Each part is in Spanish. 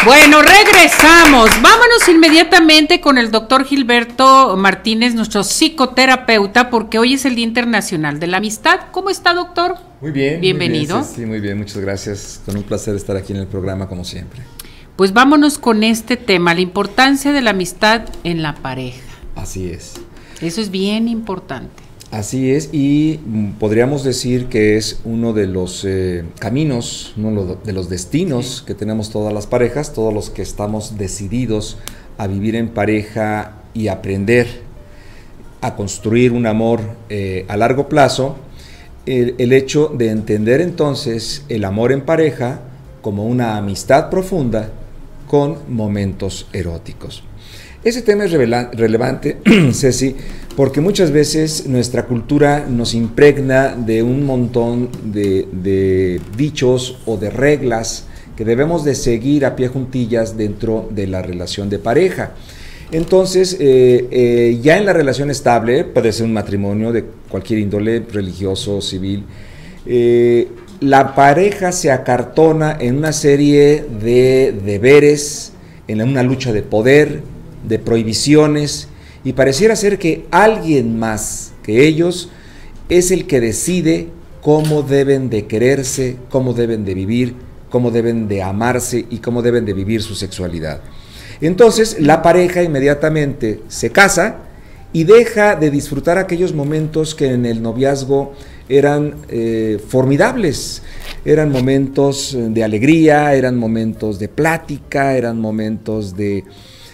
Bueno, regresamos. Vámonos inmediatamente con el doctor Gilberto Martínez, nuestro psicoterapeuta, porque hoy es el Día Internacional de la Amistad. ¿Cómo está, doctor? Muy bien. Bienvenido. Muy bien, sí, muy bien, muchas gracias. Con un placer estar aquí en el programa, como siempre. Pues vámonos con este tema, la importancia de la amistad en la pareja. Así es. Eso es bien importante. Así es, y podríamos decir que es uno de los caminos, uno de los destinos que tenemos todas las parejas, todos los que estamos decididos a vivir en pareja y aprender a construir un amor a largo plazo, el hecho de entender entonces el amor en pareja como una amistad profunda con momentos eróticos. Ese tema es relevante, Ceci, porque muchas veces nuestra cultura nos impregna de un montón de dichos o de reglas que debemos de seguir a pie juntillas dentro de la relación de pareja. Entonces, ya en la relación estable, puede ser un matrimonio de cualquier índole, religioso, civil, la pareja se acartona en una serie de deberes, en una lucha de poder, de prohibiciones, y pareciera ser que alguien más que ellos es el que decide cómo deben de quererse, cómo deben de vivir, cómo deben de amarse y cómo deben de vivir su sexualidad. Entonces la pareja inmediatamente se casa y deja de disfrutar aquellos momentos que en el noviazgo eran formidables, eran momentos de alegría, eran momentos de plática, eran momentos de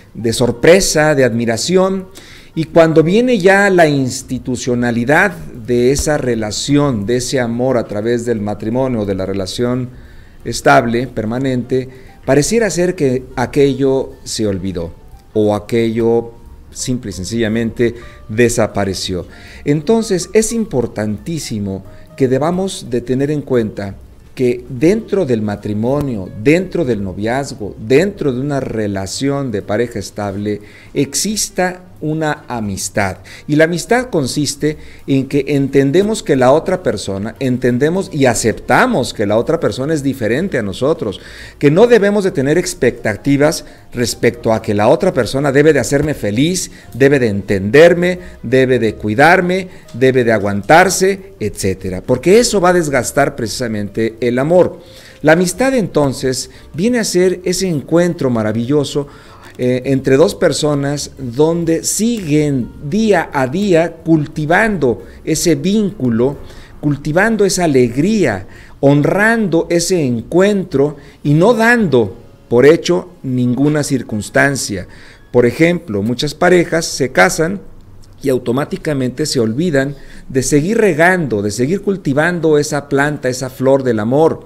sorpresa, de admiración, y cuando viene ya la institucionalidad de esa relación, de ese amor a través del matrimonio, de la relación estable, permanente, pareciera ser que aquello se olvidó o aquello simple y sencillamente desapareció. Entonces es importantísimo que debamos de tener en cuenta que dentro del matrimonio, dentro del noviazgo, dentro de una relación de pareja estable, exista una amistad. Y la amistad consiste en que entendemos que la otra persona, entendemos y aceptamos que la otra persona es diferente a nosotros, que no debemos de tener expectativas respecto a que la otra persona debe de hacerme feliz, debe de entenderme, debe de cuidarme, debe de aguantarse, etcétera, porque eso va a desgastar precisamente el amor. La amistad entonces viene a ser ese encuentro maravilloso entre dos personas donde siguen día a día cultivando ese vínculo, cultivando esa alegría, honrando ese encuentro y no dando por hecho ninguna circunstancia. Por ejemplo, muchas parejas se casan y automáticamente se olvidan de seguir regando, de seguir cultivando esa planta, esa flor del amor.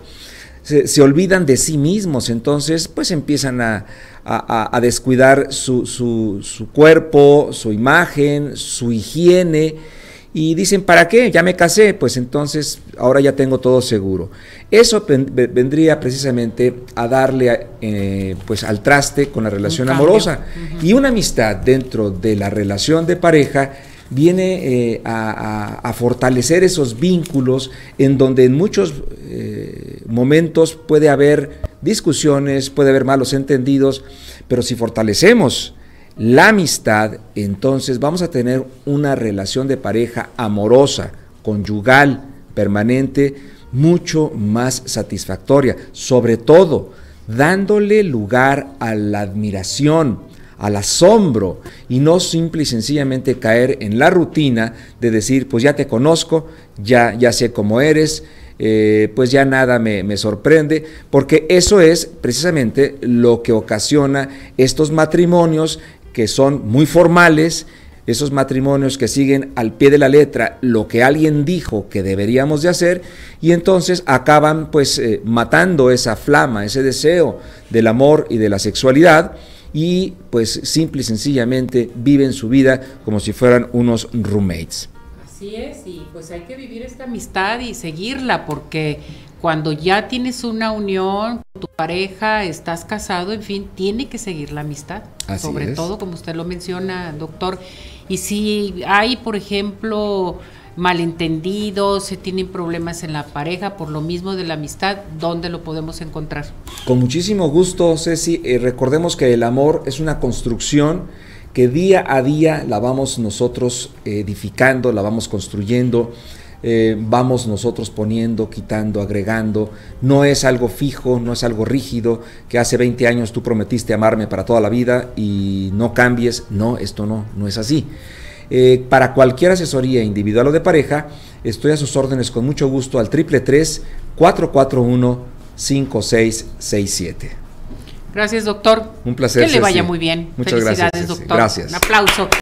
Se olvidan de sí mismos, entonces pues empiezan a descuidar su cuerpo, su imagen, su higiene, y dicen, ¿para qué? Ya me casé, pues entonces ahora ya tengo todo seguro. Eso vendría precisamente a darle pues al traste con la relación amorosa. Y una amistad dentro de la relación de pareja viene a fortalecer esos vínculos en donde en muchos momentos puede haber discusiones, puede haber malos entendidos, pero si fortalecemos la amistad, entonces vamos a tener una relación de pareja amorosa, conyugal, permanente, mucho más satisfactoria, sobre todo dándole lugar a la admiración, al asombro, y no simple y sencillamente caer en la rutina de decir, pues ya te conozco, ya sé cómo eres, pues ya nada me sorprende, porque eso es precisamente lo que ocasiona estos matrimonios que son muy formales, esos matrimonios que siguen al pie de la letra lo que alguien dijo que deberíamos de hacer, y entonces acaban pues matando esa flama, ese deseo del amor y de la sexualidad, y pues simple y sencillamente viven su vida como si fueran unos roommates. Así es, y pues hay que vivir esta amistad y seguirla, porque cuando ya tienes una unión con tu pareja, estás casado, en fin, tiene que seguir la amistad. Así sobre todo, como usted lo menciona, doctor. Y si hay, por ejemplo, malentendidos, se tienen problemas en la pareja por lo mismo de la amistad, ¿dónde lo podemos encontrar? Con muchísimo gusto, Ceci. Recordemos que el amor es una construcción que día a día la vamos nosotros edificando, la vamos construyendo, vamos nosotros poniendo, quitando, agregando. No es algo fijo, no es algo rígido, que hace 20 años tú prometiste amarme para toda la vida y no cambies. No, esto no es así. Para cualquier asesoría individual o de pareja, estoy a sus órdenes con mucho gusto al 333-441-5667. Gracias, doctor. Un placer. Que le vaya muy bien. Muchas Felicidades, gracias, doctor. Gracias. Un aplauso.